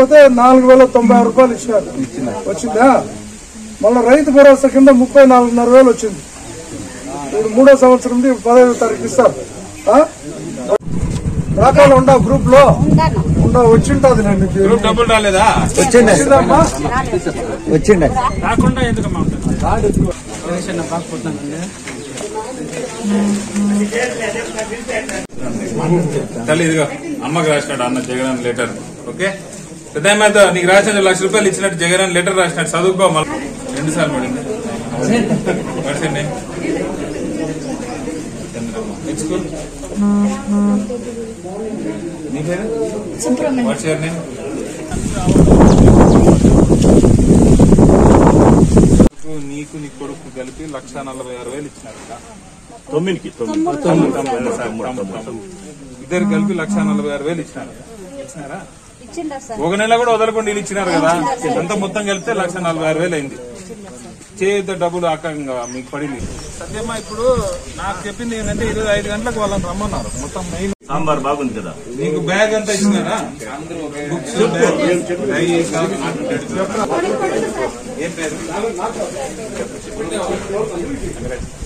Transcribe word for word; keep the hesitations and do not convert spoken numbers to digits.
నాలుగు వేల తొంభై ఆరు రూపాయలు ఇచ్చినారు. వచ్చిందా? మళ్ళీ రైతు భరోసా కింద ముప్పై నాలుగున్నర వేలు వచ్చింది. ఇప్పుడు మూడో సంవత్సరం పదహైదో తారీఖు ఇస్తారు. దాఖలు ఉండవు గ్రూప్ లో ఉండవు వచ్చింటది. డబ్బులు రాలేదా? వచ్చిందమ్మా వచ్చిండ రాకుండా ఎందుకమ్మా తల్లి ఇదిగో అమ్మకి రాసినాడు అన్న జగన్ లెటర్. ఓకే పెద్ద నీకు రాసిన లక్ష రూపాయలు ఇచ్చినట్టు జగన్ లెటర్ రాసినట్టు చదువుకో. మళ్ళీ రెండు సార్లు పడింది. పడిసండి స్కూల్ నీ పేరు వాట్స్ యువర్ నేమ్? నీకు నీ కొడుకు కలిపి లక్ష నలభై ఆరు వేలు ఇచ్చినారు. తొమ్మిదికి ఇద్దరు కలిపి లక్ష నలభై ఆరు వేలు ఇచ్చినారు. ఇచ్చినారా? ఒక నెల కూడా వదలకుండా వీళ్ళు ఇచ్చినారు కదా. అంతా మొత్తం కలిపితే లక్ష నలభై ఆరు వేలు అయింది. చేతితో డబ్బులు అక్కంగా మీకు పడింది. సత్యమ్మా ఇప్పుడు నాకు చెప్పింది ఏంటంటే ఇరవై ఐదు గంటలకు వాళ్ళని రమ్మన్నారు. మొత్తం మెయిన్ సాంబార్ బాగుంది కదా. నీకు బ్యాగ్ అంతా ఇచ్చినారా? ఏం పేరు?